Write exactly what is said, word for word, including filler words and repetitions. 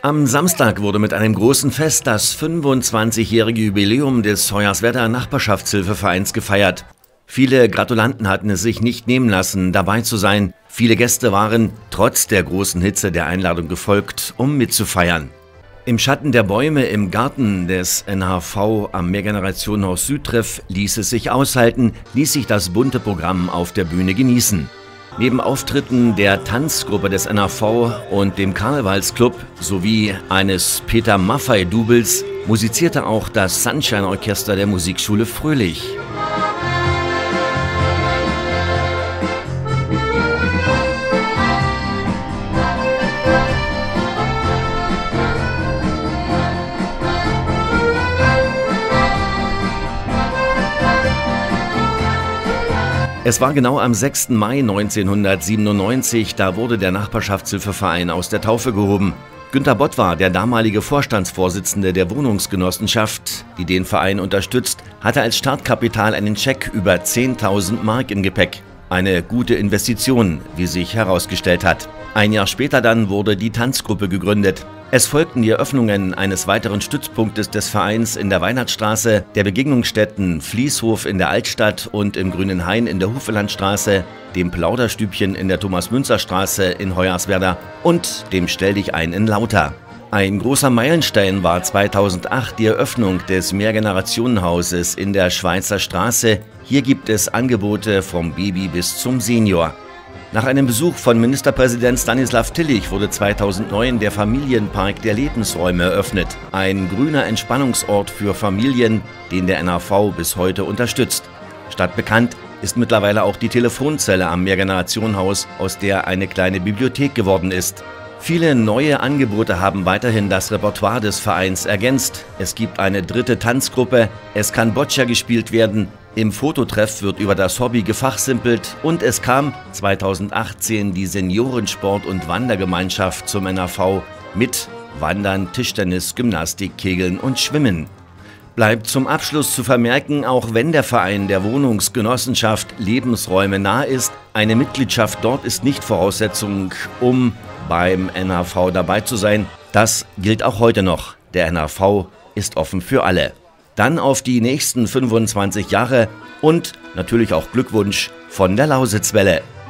Am Samstag wurde mit einem großen Fest das fünfundzwanzigjährige Jubiläum des Hoyerswerda Nachbarschaftshilfevereins gefeiert. Viele Gratulanten hatten es sich nicht nehmen lassen, dabei zu sein. Viele Gäste waren trotz der großen Hitze der Einladung gefolgt, um mitzufeiern. Im Schatten der Bäume im Garten des N H V am Mehrgenerationenhaus Südtreff ließ es sich aushalten, ließ sich das bunte Programm auf der Bühne genießen. Neben Auftritten der Tanzgruppe des N H V und dem Karnevalsclub sowie eines Peter Maffay-Doubles musizierte auch das Sunshine-Orchester der Musikschule Fröhlich. Es war genau am sechsten Mai neunzehnhundertsiebenundneunzig, da wurde der Nachbarschaftshilfeverein aus der Taufe gehoben. Günter Bott war der damalige Vorstandsvorsitzende der Wohnungsgenossenschaft, die den Verein unterstützt, hatte als Startkapital einen Scheck über zehntausend Mark im Gepäck. Eine gute Investition, wie sich herausgestellt hat. Ein Jahr später dann wurde die Tanzgruppe gegründet. Es folgten die Eröffnungen eines weiteren Stützpunktes des Vereins in der Weihnachtsstraße, der Begegnungsstätten Fließhof in der Altstadt und im Grünen Hain in der Hufelandstraße, dem Plauderstübchen in der Thomas-Münzer-Straße in Hoyerswerda und dem Stelldichein in Lauter. Ein großer Meilenstein war zweitausendacht die Eröffnung des Mehrgenerationenhauses in der Schweizer Straße. Hier gibt es Angebote vom Baby bis zum Senior. Nach einem Besuch von Ministerpräsident Stanislav Tillich wurde zweitausendneun der Familienpark der Lebensräume eröffnet. Ein grüner Entspannungsort für Familien, den der N H V bis heute unterstützt. Stadtbekannt ist mittlerweile auch die Telefonzelle am Mehrgenerationenhaus, aus der eine kleine Bibliothek geworden ist. Viele neue Angebote haben weiterhin das Repertoire des Vereins ergänzt. Es gibt eine dritte Tanzgruppe, es kann Boccia gespielt werden, im Fototreff wird über das Hobby gefachsimpelt und es kam zweitausendachtzehn die Seniorensport- und Wandergemeinschaft zum N H V mit Wandern, Tischtennis, Gymnastik, Kegeln und Schwimmen. Bleibt zum Abschluss zu vermerken, auch wenn der Verein der Wohnungsgenossenschaft Lebensräume nah ist, eine Mitgliedschaft dort ist nicht Voraussetzung, um beim N H V dabei zu sein. Das gilt auch heute noch. Der N H V ist offen für alle. Dann auf die nächsten fünfundzwanzig Jahre und natürlich auch Glückwunsch von der Lausitzwelle.